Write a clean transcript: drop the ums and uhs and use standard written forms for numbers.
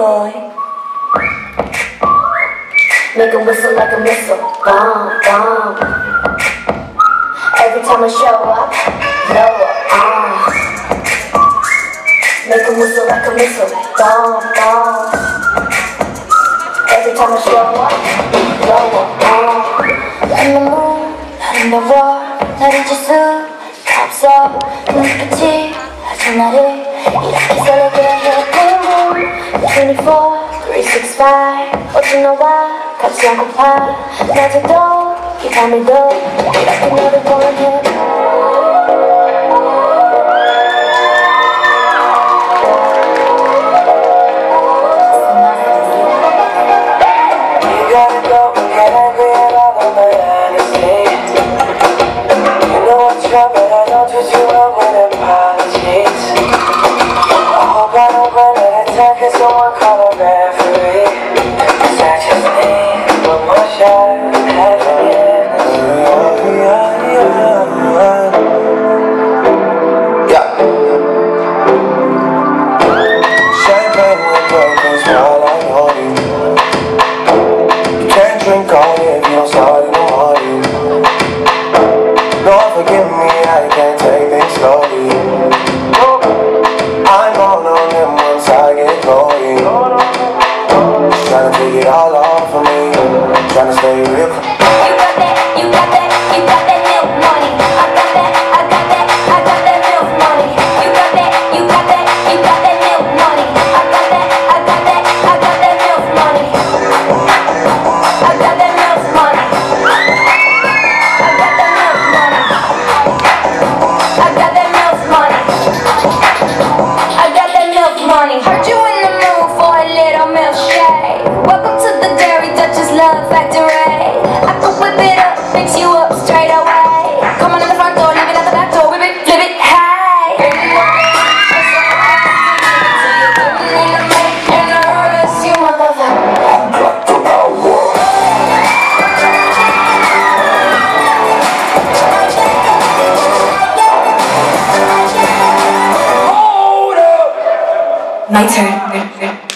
boy. Make him whistle like a missile. Bomb, bomb. Every time I show up, lower, make him whistle like a missile. Bomb, bomb. Every time I show up, lower, in the moon, in the war, 나를 지수, 없어. 눈빛이 아주 나를 이렇게 설레게 해. Boom, boom. 24, 365. 어디 너와 같이 안고파. 낮에도 이 밤에도 이렇게 너를 원해. But I don't treat you well with apologies. Over that attack, can someone call a referee? 'Cause I just need one more shot at forgiveness. Yeah. Champagne with brokers while I know you. You can't drink all if you don't start in the morning. Lord, forgive me, I can't take things slowly. I'm all on them once I get going. Just trying to take it all off of me. Trying to stay real. You got that milk money. I got that milk money. You got that milk money. I got that milk money. I got that milk money. I got that milk money. Heard you in the mood for a little milkshake. Welcome to the Dairy Duchess Love Factory. I could whip it up, fix you up straight away. Come on in the front door, leave it at the back door, whip it, flip it, hey. You motherfucker. My turn.